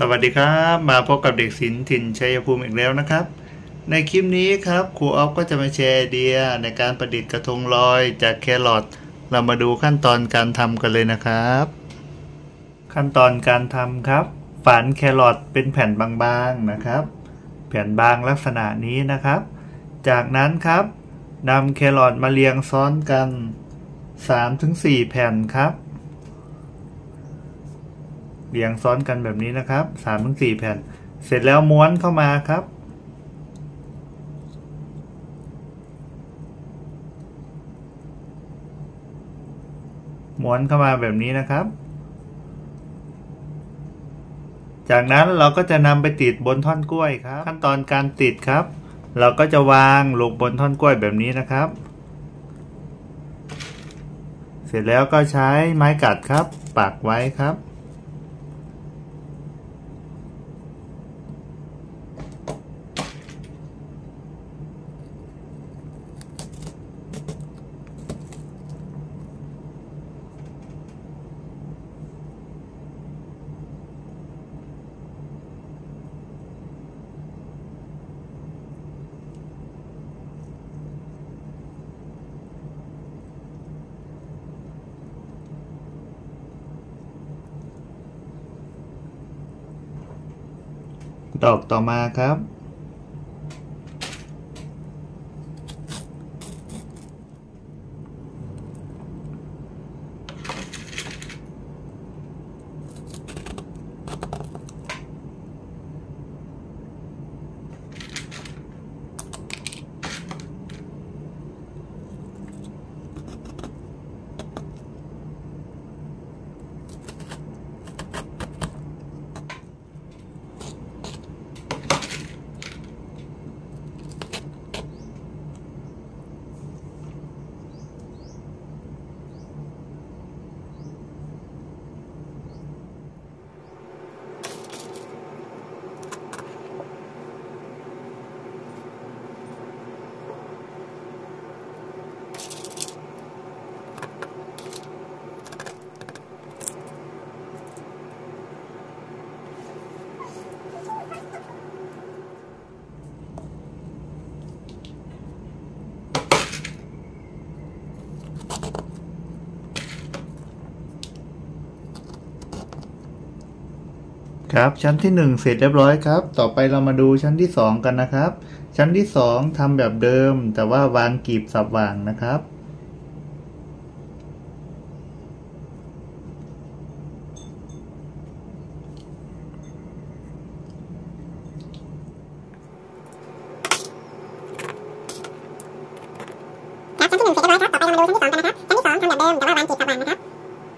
สวัสดีครับมาพบกับเด็กศิลป์ถิ่นชัยภูมิอีกแล้วนะครับในคลิปนี้ครับครูออฟก็จะมาแชร์ไอเดียในการประดิษฐ์กระทงลอยจากแครอทเรามาดูขั้นตอนการทำกันเลยนะครับขั้นตอนการทำครับฝานแครอทเป็นแผ่นบางๆนะครับแผ่นบางลักษณะนี้นะครับจากนั้นครับนำแครอทมาเรียงซ้อนกัน 3-4 แผ่นครับเรียงซ้อนกันแบบนี้นะครับ 3-4 แผ่นเสร็จแล้วม้วนเข้ามาครับม้วนเข้ามาแบบนี้นะครับจากนั้นเราก็จะนำไปติดบนท่อนกล้วยครับขั้นตอนการติดครับเราก็จะวางลงบนท่อนกล้วยแบบนี้นะครับเสร็จแล้วก็ใช้ไม้กัดครับปักไว้ครับดอกต่อมาครับครับชั้นที่1เสร็จเรียบร้อยครับต่อไปเรามาดูชั้นที่2กันนะครับชั้นที่2ทำแบบเดิมแต่ว่าวางกลีบสับว่างนะครับชั้นที่1เสร็จเรียบร้อยครับต่อไปเรามาดูชั้นที่2กันนะครับชั้นที่2ทำแบบเดิมแต่ว่าวางกลีบสับว่างนะครับ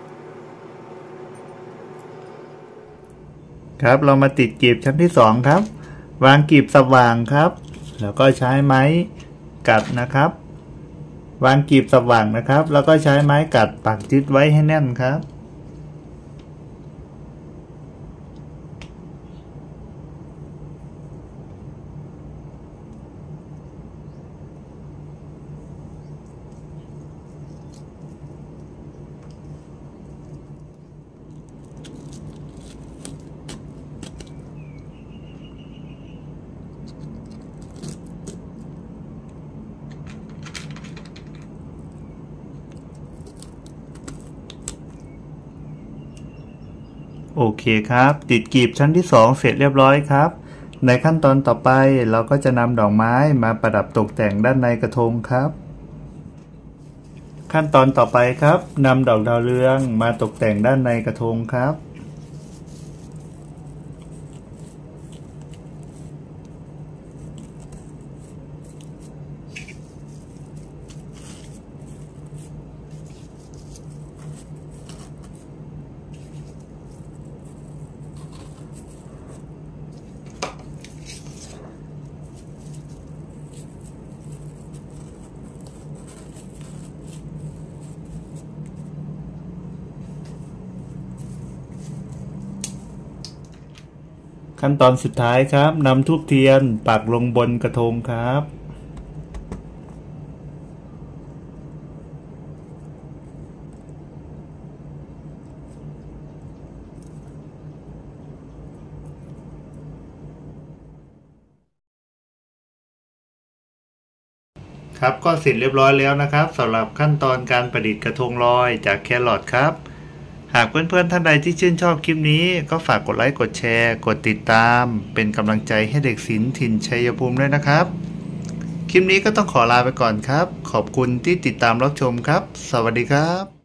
ครับเรามาติดกลีบชั้นที่2ครับวางกลีบสว่างครับแล้วก็ใช้ไม้กัดนะครับวางกลีบสว่างนะครับแล้วก็ใช้ไม้กัดปักยึดไว้ให้แน่นครับโอเคครับติดกลีบชั้นที่2เสร็จเรียบร้อยครับในขั้นตอนต่อไปเราก็จะนำดอกไม้มาประดับตกแต่งด้านในกระทงครับขั้นตอนต่อไปครับนำดอกดาวเรืองมาตกแต่งด้านในกระทงครับขั้นตอนสุดท้ายครับนำธูปเทียนปักลงบนกระทงครับ คครับก็เสร็จเรียบร้อยแล้วนะครับสำหรับขั้นตอนการประดิษฐ์กระทงลอยจากแครอทครับหากเพื่อนๆท่านใดที่ชื่นชอบคลิปนี้ก็ฝากกดไลค์กดแชร์กดติดตามเป็นกำลังใจให้เด็กศิลป์ถิ่นชัยภูมิด้วยนะครับคลิปนี้ก็ต้องขอลาไปก่อนครับขอบคุณที่ติดตามรับชมครับสวัสดีครับ